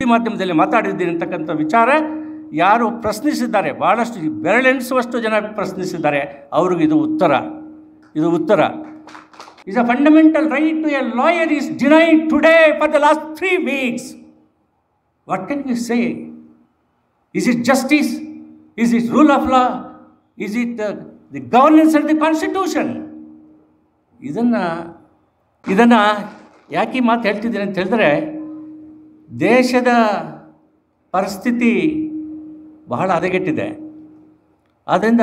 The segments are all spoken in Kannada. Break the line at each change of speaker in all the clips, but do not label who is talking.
ಮಾಧ್ಯಮದಲ್ಲಿ ಮಾತಾಡಿದ್ದೀನಿ ಅಂತಕ್ಕಂಥ ವಿಚಾರ ಯಾರು ಪ್ರಶ್ನಿಸಿದ್ದಾರೆ, ಭಾಳಷ್ಟು ಬೆರಳೆಣಿಸುವಷ್ಟು ಜನ ಪ್ರಶ್ನಿಸಿದ್ದಾರೆ, ಅವ್ರಿಗೆ ಇದು ಉತ್ತರ. Is a fundamental right to a lawyer is denied today for the last 3 weeks. What can we say? Is it justice? Is it rule of law? Is it the governance of the constitution? ಇದನ್ನು ಯಾಕೆ ಮಾತು ಹೇಳ್ತಿದ್ದೀನಿ ಅಂತ ಹೇಳಿದ್ರೆ, ದೇಶದ ಪರಿಸ್ಥಿತಿ ಬಹಳ ಹದಗೆಟ್ಟಿದೆ. ಆದ್ದರಿಂದ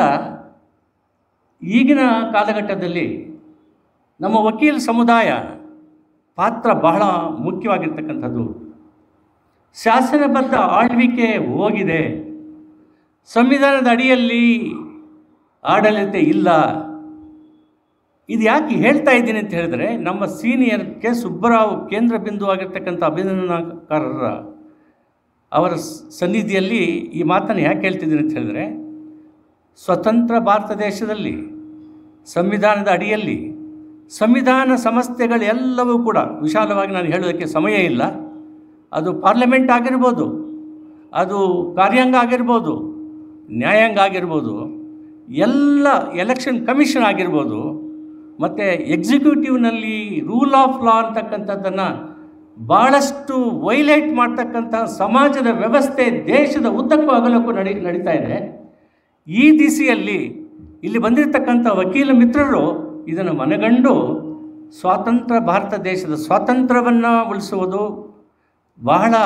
ಈಗಿನ ಕಾಲಘಟ್ಟದಲ್ಲಿ ನಮ್ಮ ವಕೀಲ ಸಮುದಾಯ ಪಾತ್ರ ಬಹಳ ಮುಖ್ಯವಾಗಿರ್ತಕ್ಕಂಥದ್ದು. ಶಾಸನಬದ್ಧ ಆಳ್ವಿಕೆ ಹೋಗಿದೆ, ಸಂವಿಧಾನದ ಅಡಿಯಲ್ಲಿ ಆಡಳಿತ ಇಲ್ಲ. ಇದು ಯಾಕೆ ಹೇಳ್ತಾ ಇದ್ದೀನಿ ಅಂತ ಹೇಳಿದ್ರೆ, ನಮ್ಮ ಸೀನಿಯರ್ ಕೆ ಸುಬ್ಬರಾವ್ ಕೇಂದ್ರ ಬಿಂದು ಆಗಿರ್ತಕ್ಕಂಥ ಅಭಿನಂದನಾಕಾರರ ಅವರ ಸನ್ನಿಧಿಯಲ್ಲಿ ಈ ಮಾತನ್ನು ಯಾಕೆ ಹೇಳ್ತಿದ್ದೀನಿ ಅಂತ ಹೇಳಿದ್ರೆ, ಸ್ವತಂತ್ರ ಭಾರತ ದೇಶದಲ್ಲಿ ಸಂವಿಧಾನದ ಅಡಿಯಲ್ಲಿ ಸಂವಿಧಾನ ಸಂಸ್ಥೆಗಳೆಲ್ಲವೂ ಕೂಡ, ವಿಶಾಲವಾಗಿ ನಾನು ಹೇಳೋದಕ್ಕೆ ಸಮಯ ಇಲ್ಲ, ಅದು ಪಾರ್ಲಿಮೆಂಟ್ ಆಗಿರ್ಬೋದು, ಅದು ಕಾರ್ಯಾಂಗ ಆಗಿರ್ಬೋದು, ನ್ಯಾಯಾಂಗ ಆಗಿರ್ಬೋದು, ಎಲ್ಲ ಎಲೆಕ್ಷನ್ ಕಮಿಷನ್ ಆಗಿರ್ಬೋದು, ಮತ್ತು ಎಕ್ಸಿಕ್ಯೂಟಿವ್ನಲ್ಲಿ ರೂಲ್ ಆಫ್ ಲಾ ಅಂತಕ್ಕಂಥದ್ದನ್ನು ಭಾಳಷ್ಟು ವೈಲೇಟ್ ಮಾಡ್ತಕ್ಕಂಥ ಸಮಾಜದ ವ್ಯವಸ್ಥೆ ದೇಶದ ಉದ್ದಕ್ಕೂ ಅಗಲಕ್ಕೂ ನಡೀತಾ ಇದೆ. ಈ ದಿಸೆಯಲ್ಲಿ ಇಲ್ಲಿ ಬಂದಿರತಕ್ಕಂಥ ವಕೀಲ ಮಿತ್ರರು ಇದನ್ನು ಮನಗಂಡು ಸ್ವಾತಂತ್ರ್ಯ ಭಾರತ ದೇಶದ ಸ್ವಾತಂತ್ರ್ಯವನ್ನು ಉಳಿಸುವುದು ಬಹಳ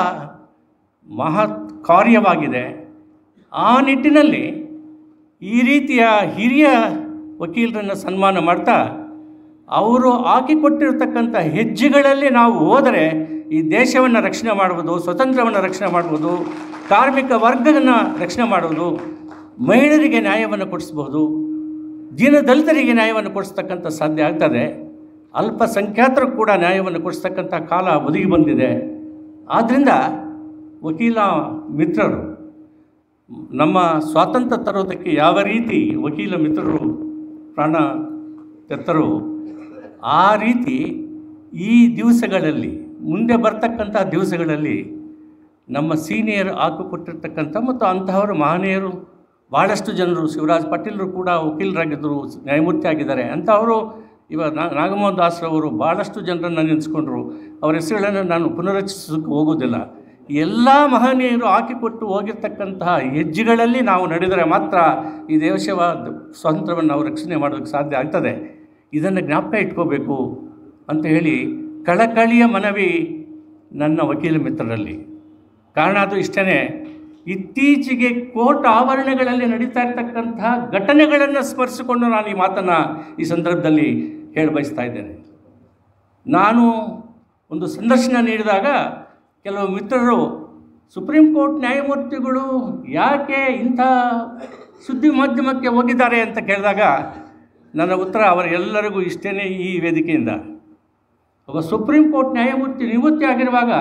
ಮಹತ್ ಕಾರ್ಯವಾಗಿದೆ. ಆ ನಿಟ್ಟಿನಲ್ಲಿ ಈ ರೀತಿಯ ಹಿರಿಯ ವಕೀಲರನ್ನು ಸನ್ಮಾನ ಮಾಡ್ತಾ, ಅವರು ಹಾಕಿಕೊಟ್ಟಿರ್ತಕ್ಕಂಥ ಹೆಜ್ಜೆಗಳಲ್ಲಿ ನಾವು ಹೋದರೆ ಈ ದೇಶವನ್ನು ರಕ್ಷಣೆ ಮಾಡ್ಬೋದು, ಸ್ವತಂತ್ರವನ್ನು ರಕ್ಷಣೆ ಮಾಡ್ಬೋದು, ಕಾರ್ಮಿಕ ವರ್ಗವನ್ನು ರಕ್ಷಣೆ ಮಾಡ್ಬೋದು, ಮಹಿಳೆಯರಿಗೆ ನ್ಯಾಯವನ್ನು ಕೊಡಿಸ್ಬೋದು, ದೀನದಲಿತರಿಗೆ ನ್ಯಾಯವನ್ನು ಕೊಡಿಸ್ತಕ್ಕಂಥ ಸಾಧ್ಯ ಆಗ್ತದೆ, ಅಲ್ಪಸಂಖ್ಯಾತರು ಕೂಡ ನ್ಯಾಯವನ್ನು ಕೊಡಿಸ್ತಕ್ಕಂಥ ಕಾಲ ಒದಗಿ ಬಂದಿದೆ. ಆದ್ದರಿಂದ ವಕೀಲ ಮಿತ್ರರು ನಮ್ಮ ಸ್ವಾತಂತ್ರ್ಯ ತರೋದಕ್ಕೆ ಯಾವ ರೀತಿ ವಕೀಲ ಮಿತ್ರರು ಪ್ರಾಣ ತೆತ್ತರು, ಆ ರೀತಿ ಈ ದಿವಸಗಳಲ್ಲಿ, ಮುಂದೆ ಬರ್ತಕ್ಕಂಥ ದಿವಸಗಳಲ್ಲಿ ನಮ್ಮ ಸೀನಿಯರ್ ಹಾಕಿಕೊಟ್ಟಿರ್ತಕ್ಕಂಥ ಮತ್ತು ಅಂತಹವರು ಮಹನೀಯರು ಭಾಳಷ್ಟು ಜನರು, ಶಿವರಾಜ್ ಪಾಟೀಲರು ಕೂಡ ವಕೀಲರಾಗಿದ್ದರು, ನ್ಯಾಯಮೂರ್ತಿ ಆಗಿದ್ದಾರೆ. ಅಂಥವರು ನಾಗಮೋಹನ್ ದಾಸ್ರವರು ಭಾಳಷ್ಟು ಜನರನ್ನು ನೆನೆಸ್ಕೊಂಡ್ರು. ಅವರ ಹೆಸರುಗಳನ್ನು ನಾನು ಪುನರಚಿಸೋಕ್ಕೆ ಹೋಗೋದಿಲ್ಲ. ಎಲ್ಲ ಮಹನೀಯರು ಹಾಕಿಕೊಟ್ಟು ಹೋಗಿರ್ತಕ್ಕಂತಹ ಹೆಜ್ಜೆಗಳಲ್ಲಿ ನಾವು ನಡೆದರೆ ಮಾತ್ರ ಈ ದೇಶವ ಸ್ವಾತಂತ್ರ್ಯವನ್ನು ನಾವು ರಕ್ಷಣೆ ಮಾಡೋದಕ್ಕೆ ಸಾಧ್ಯ ಆಗ್ತದೆ. ಇದನ್ನು ಜ್ಞಾಪಕ ಇಟ್ಕೋಬೇಕು ಅಂತ ಹೇಳಿ ಕಳಕಳಿಯ ಮನವಿ ನನ್ನ ವಕೀಲ ಮಿತ್ರರಲ್ಲಿ. ಕಾರಣ ಅದು ಇಷ್ಟೇ, ಇತ್ತೀಚೆಗೆ ಕೋರ್ಟ್ ಆವರಣಗಳಲ್ಲಿ ನಡೀತಾ ಇರ್ತಕ್ಕಂತಹ ಘಟನೆಗಳನ್ನು ಸ್ಮರಿಸಿಕೊಂಡು ನಾನು ಈ ಮಾತನ್ನು ಈ ಸಂದರ್ಭದಲ್ಲಿ ಹೇಳಿ ಬಯಸ್ತಾ ಇದ್ದೇನೆ. ನಾನು ಒಂದು ಸಂದರ್ಶನ ನೀಡಿದಾಗ ಕೆಲವು ಮಿತ್ರರು ಸುಪ್ರೀಂ ಕೋರ್ಟ್ ನ್ಯಾಯಮೂರ್ತಿಗಳು ಯಾಕೆ ಇಂಥ ಸುದ್ದಿ ಮಾಧ್ಯಮಕ್ಕೆ ಹೋಗಿದ್ದಾರೆ ಅಂತ ಕೇಳಿದಾಗ ನನ್ನ ಉತ್ತರ ಅವರೆಲ್ಲರಿಗೂ ಇಷ್ಟೇ. ಈ ವೇದಿಕೆಯಿಂದ ಒಬ್ಬ ಸುಪ್ರೀಂ ಕೋರ್ಟ್ ನ್ಯಾಯಮೂರ್ತಿ ನಿವೃತ್ತಿ ಆಗಿರುವಾಗ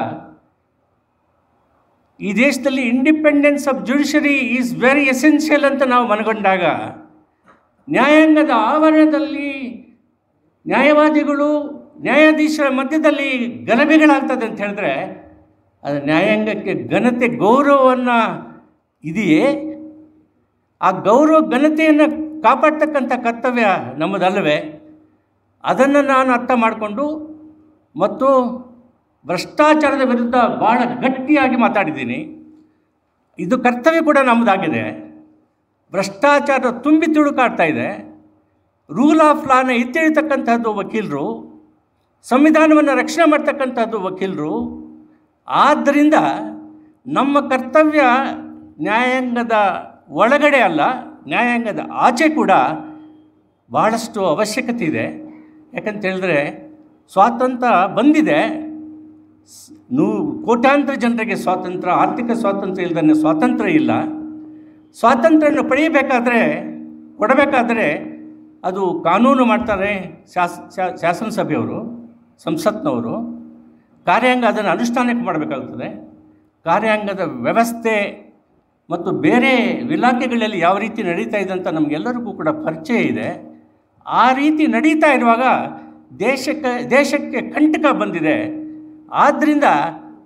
ಈ ದೇಶದಲ್ಲಿ independence of judiciary is very essential ಅಂತ ನಾವು ಮನಗೊಂಡಾಗ, ನ್ಯಾಯಾಂಗದ ಆವರಣದಲ್ಲಿ ನ್ಯಾಯವಾದಿಗಳು ನ್ಯಾಯಾಧೀಶರ ಮಧ್ಯದಲ್ಲಿ ಗಲಭೆಗಳಾಗ್ತದೆ ಅಂತ ಹೇಳಿದ್ರೆ, ಅದು ನ್ಯಾಯಾಂಗಕ್ಕೆ ಘನತೆ ಗೌರವವನ್ನು ಇದೆಯೇ? ಆ ಗೌರವ ಘನತೆಯನ್ನು ಕಾಪಾಡ್ತಕ್ಕಂಥ ಕರ್ತವ್ಯ ನಮ್ಮದಲ್ಲವೇ? ಅದನ್ನು ನಾನು ಅರ್ಥ ಮಾಡಿಕೊಂಡು ಮತ್ತು ಭ್ರಷ್ಟಾಚಾರದ ವಿರುದ್ಧ ಭಾಳ ಗಟ್ಟಿಯಾಗಿ ಮಾತಾಡಿದ್ದೀನಿ. ಇದು ಕರ್ತವ್ಯ ಕೂಡ ನಮ್ಮದಾಗಿದೆ. ಭ್ರಷ್ಟಾಚಾರ ತುಂಬಿ ತುಳುಕಾಡ್ತಾ ಇದೆ. ರೂಲ್ ಆಫ್ ಲಾನ ಎತ್ತಿಡ್ತಕ್ಕಂಥದ್ದು ವಕೀಲರು, ಸಂವಿಧಾನವನ್ನು ರಕ್ಷಣೆ ಮಾಡ್ತಕ್ಕಂಥದ್ದು ವಕೀಲರು. ಆದ್ದರಿಂದ ನಮ್ಮ ಕರ್ತವ್ಯ ನ್ಯಾಯಾಂಗದ ಒಳಗಡೆ ಅಲ್ಲ, ನ್ಯಾಯಾಂಗದ ಆಚೆ ಕೂಡ ಭಾಳಷ್ಟು ಅವಶ್ಯಕತೆ ಇದೆ. ಯಾಕಂತ ಹೇಳಿದ್ರೆ ಸ್ವಾತಂತ್ರ್ಯ ಬಂದಿದೆ, ಕೋಟ್ಯಾಂತರ ಜನರಿಗೆ ಸ್ವಾತಂತ್ರ್ಯ, ಆರ್ಥಿಕ ಸ್ವಾತಂತ್ರ್ಯ ಇಲ್ಲದೇ ಸ್ವಾತಂತ್ರ್ಯ ಇಲ್ಲ. ಸ್ವಾತಂತ್ರ್ಯವನ್ನು ಪಡೆಯಬೇಕಾದ್ರೆ, ಕೊಡಬೇಕಾದ್ರೆ ಅದು ಕಾನೂನು ಮಾಡ್ತಾರೆ ಶಾಸನಸಭೆಯವರು, ಸಂಸತ್ನವರು. ಕಾರ್ಯಾಂಗ ಅದನ್ನು ಅನುಷ್ಠಾನಕ್ಕೆ ಮಾಡಬೇಕಾಗ್ತದೆ. ಕಾರ್ಯಾಂಗದ ವ್ಯವಸ್ಥೆ ಮತ್ತು ಬೇರೆ ಇಲಾಖೆಗಳಲ್ಲಿ ಯಾವ ರೀತಿ ನಡೀತಾ ಇದೆ ಅಂತ ನಮಗೆಲ್ಲರಿಗೂ ಕೂಡ ಪರಿಚಯ ಇದೆ. ಆ ರೀತಿ ನಡೀತಾ ಇರುವಾಗ ದೇಶಕ್ಕೆ ಕಂಟಕ ಬಂದಿದೆ. ಆದ್ದರಿಂದ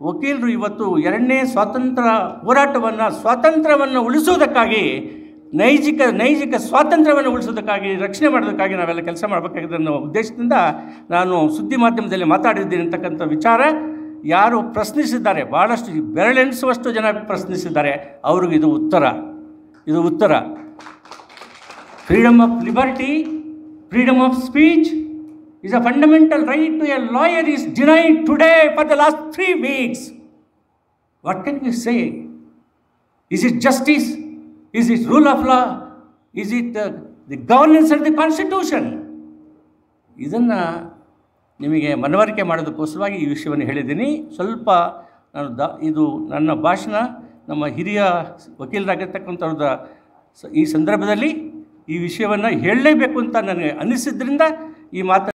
ವಕೀಲರು ಇವತ್ತು ಎರಡನೇ ಸ್ವಾತಂತ್ರ್ಯವನ್ನು ಉಳಿಸುವುದಕ್ಕಾಗಿ ನೈಜಿಕ ಸ್ವಾತಂತ್ರ್ಯವನ್ನು ಉಳಿಸೋದಕ್ಕಾಗಿ ರಕ್ಷಣೆ ಮಾಡೋದಕ್ಕಾಗಿ ನಾವೆಲ್ಲ ಕೆಲಸ ಮಾಡಬೇಕಾಗಿದೆ ಅನ್ನೋ ಉದ್ದೇಶದಿಂದ ನಾನು ಸುದ್ದಿ ಮಾಧ್ಯಮದಲ್ಲಿ ಮಾತಾಡಿದ್ದೀನಿ ಅಂತಕ್ಕಂಥ ವಿಚಾರ ಯಾರು ಪ್ರಶ್ನಿಸಿದ್ದಾರೆ, ಭಾಳಷ್ಟು ಬೆರಳೆಣಿಸುವಷ್ಟು ಜನ ಪ್ರಶ್ನಿಸಿದ್ದಾರೆ, ಅವ್ರಿಗೆ ಇದು ಉತ್ತರ. Freedom of liberty, freedom of speech is a fundamental right to a lawyer is denied today for the last 3 weeks. What can we say? Is it justice? Is it rule of law? Is it the governance of the constitution? ಇದನ್ನು ನಿಮಗೆ ಮನವರಿಕೆ ಮಾಡೋದಕ್ಕೋಸ್ಕರವಾಗಿ ಈ ವಿಷಯವನ್ನು ಹೇಳಿದ್ದೀನಿ. ಸ್ವಲ್ಪ ನಾನು ಇದು ನನ್ನ ಭಾಷಣ ನಮ್ಮ ಹಿರಿಯ ವಕೀಲರಾಗಿರ್ತಕ್ಕಂಥವ್ರದ ಈ ಸಂದರ್ಭದಲ್ಲಿ ಈ ವಿಷಯವನ್ನು ಹೇಳಲೇಬೇಕು ಅಂತ ನನಗೆ ಅನ್ನಿಸಿದ್ರಿಂದ ಈ ಮಾತು